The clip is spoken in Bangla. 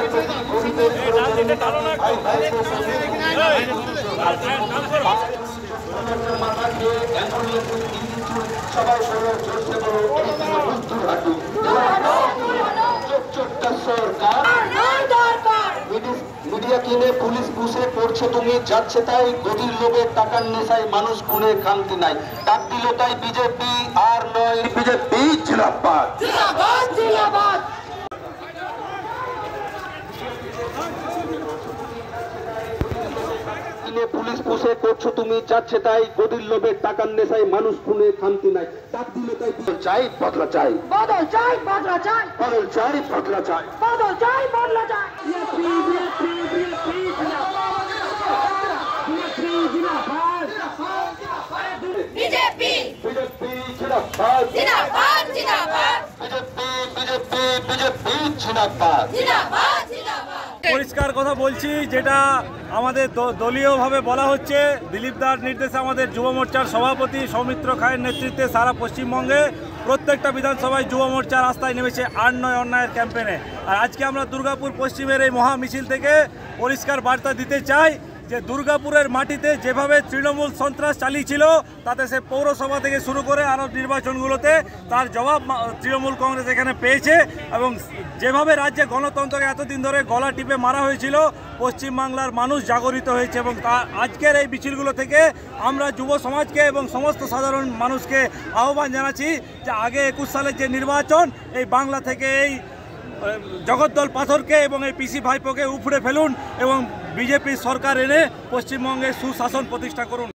মিডিয়া কিনে পুলিশ বুঝে করছো তুমি, যাচ্ছে তাই গদির লোভের টাকার নেশায় মানুষ খুনে খামতি নাই। ডাক দিল তাই বিজেপি আর নয় বিজেপি জিন্দাবাদ জিন্দাবাদ জিন্দাবাদ। পুলিশ পুষে করছো তুমি, যাচ্ছে তাই গদির লোভের টাকার নেশায় মানুষ খুনে খামতি নাই। ডাক দিল তাই চাই বদলা চাই, বদল চাই বদলা চাই, বদল চাই বদলা চাই, বদল চাই বদলা চাই। বিজেপি বিজেপি জিন্দাবাদ জিন্দাবাদ জিন্দাবাদ, বিজেপি বিজেপি বিজেপি জিন্দাবাদ জিন্দাবাদ জিন্দাবাদ। পরিষ্কার কথা বলছি, যেটা আমাদের দলীয়ভাবে বলা হচ্ছে, দিলীপ দার নির্দেশে আমাদের যুব মোর্চার সভাপতি সৌমিত্র খায়ের নেতৃত্বে সারা পশ্চিমবঙ্গে প্রত্যেকটা বিধানসভায় যুব মোর্চা রাস্তায় নেমেছে আর নয় অন্যায়ের ক্যাম্পেনে। আর আজকে আমরা দুর্গাপুর পশ্চিমের এই মহা মিছিল থেকে পরিষ্কার বার্তা দিতে চাই যে দুর্গাপুরের মাটিতে যেভাবে তৃণমূল সন্ত্রাস চালিয়েছিল, তাতে সে পৌরসভা থেকে শুরু করে আরও নির্বাচনগুলোতে তার জবাব তৃণমূল কংগ্রেস এখানে পেয়েছে। এবং যেভাবে রাজ্যে গণতন্ত্রকে এতদিন ধরে গলা টিপে মারা হয়েছিল, পশ্চিমবাংলার মানুষ জাগরিত হয়েছে। এবং আজকের এই মিছিলগুলো থেকে আমরা যুব সমাজকে এবং সমস্ত সাধারণ মানুষকে আহ্বান জানাচ্ছি যে আগে 21 সালের যে নির্বাচন, এই বাংলা থেকে এই জগদ্দল পাথরকে এবং এই পিসি ভাইপোকে উপড়ে ফেলুন এবং বিজেপি সরকার এনে পশ্চিমবঙ্গে সুশাসন প্রতিষ্ঠা করুন।